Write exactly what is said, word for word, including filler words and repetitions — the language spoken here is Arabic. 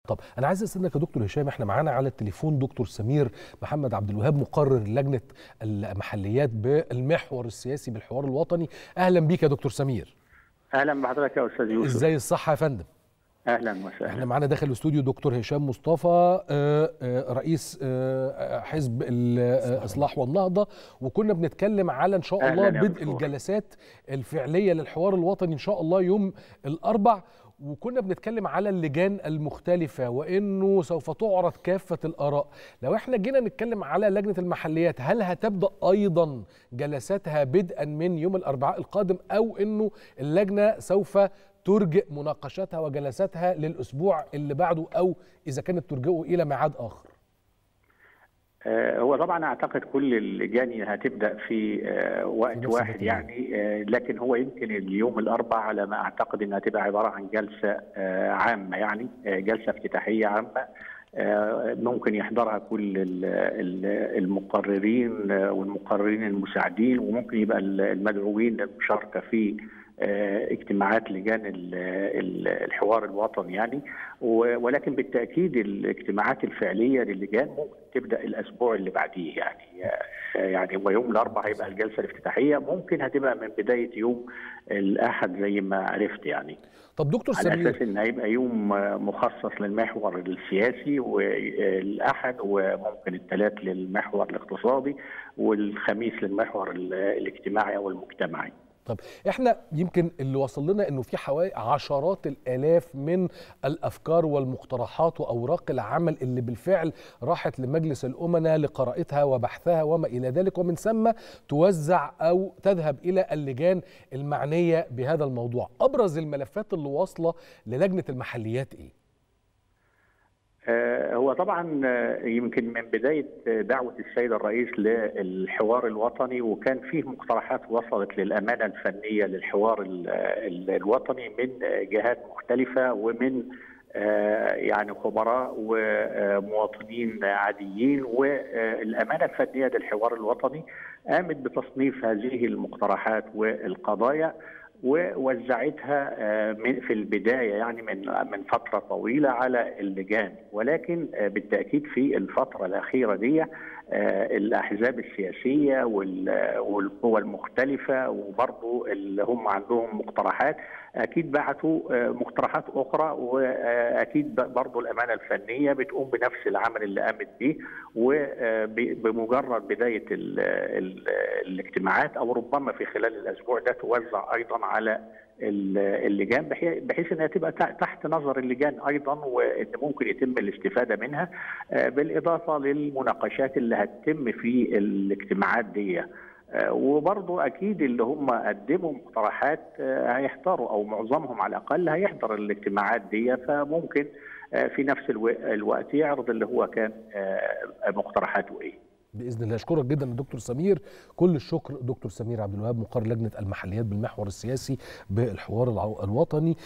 طب انا عايز اسالك يا دكتور هشام، احنا معانا على التليفون دكتور سمير محمد عبد الوهاب، مقرر لجنه المحليات بالمحور السياسي بالحوار الوطني. اهلا بيك يا دكتور سمير. اهلا بحضرتك يا استاذ يوسف. ازاي الصحه يا فندم؟ اهلا وسهلا. احنا معانا داخل الاستوديو دكتور هشام مصطفى رئيس حزب الاصلاح والنهضه، وكنا بنتكلم على ان شاء الله بدء الجلسات الفعليه للحوار الوطني ان شاء الله يوم الاربع، وكنا بنتكلم على اللجان المختلفة وإنه سوف تعرض كافة الآراء. لو احنا جينا نتكلم على لجنة المحليات، هل هتبدأ أيضا جلساتها بدءا من يوم الأربعاء القادم، أو إنه اللجنة سوف ترجئ مناقشاتها وجلساتها للأسبوع اللي بعده، أو إذا كانت ترجئه إلى ميعاد آخر؟ هو طبعا اعتقد كل اللجان هتبدا في وقت واحد يعني، لكن هو يمكن اليوم الاربعاء على ما اعتقد انها هتبقى عباره عن جلسه عامه، يعني جلسه افتتاحيه عامه ممكن يحضرها كل المقررين والمقررين المساعدين، وممكن يبقى المدعوين للمشاركه في اجتماعات لجان الحوار الوطني يعني. ولكن بالتاكيد الاجتماعات الفعليه للجان ممكن تبدا الاسبوع اللي بعديه يعني. يعني هو يوم الاربعاء هيبقى الجلسه الافتتاحيه، ممكن هتبقى من بدايه يوم الاحد زي ما عرفت يعني. طب دكتور سمير، على اساس ان هيبقى يوم مخصص للمحور السياسي، والاحد وممكن الثلاث للمحور الاقتصادي، والخميس للمحور الاجتماعي او المجتمعي. طب احنا يمكن اللي وصل لنا انه في حوالي عشرات الالاف من الافكار والمقترحات واوراق العمل اللي بالفعل راحت لمجلس الامناء لقراءتها وبحثها وما الى ذلك، ومن ثم توزع او تذهب الى اللجان المعنيه بهذا الموضوع. ابرز الملفات اللي واصله للجنه المحليات ايه؟ هو طبعا يمكن من بدايه دعوه السيد الرئيس للحوار الوطني، وكان فيه مقترحات وصلت للامانه الفنيه للحوار الوطني من جهات مختلفه، ومن يعني خبراء ومواطنين عاديين. والامانه الفنيه للحوار الوطني قامت بتصنيف هذه المقترحات والقضايا ووزعتها في البدايه يعني من من فتره طويله على اللجان. ولكن بالتاكيد في الفتره الاخيره دي الاحزاب السياسيه والقوى المختلفه وبرضه اللي هم عندهم مقترحات اكيد بعثوا مقترحات اخرى، واكيد برضه الامانه الفنيه بتقوم بنفس العمل اللي قامت به. وبمجرد بدايه ال ال الاجتماعات او ربما في خلال الاسبوع ده توزع ايضا على اللجان، بحيث انها تبقى تحت نظر اللجان ايضا، وان ممكن يتم الاستفاده منها، بالاضافه للمناقشات اللي هتتم في الاجتماعات دي. وبرضه اكيد اللي هم قدموا مقترحات هيحضروا، او معظمهم على الاقل هيحضر الاجتماعات دي، فممكن في نفس الوقت يعرض اللي هو كان مقترحاته ايه. باذن الله. اشكرك جدا يا دكتور سمير، كل الشكر. دكتور سمير عبد الوهاب، مقرر لجنه المحليات بالمحور السياسي بالحوار الوطني.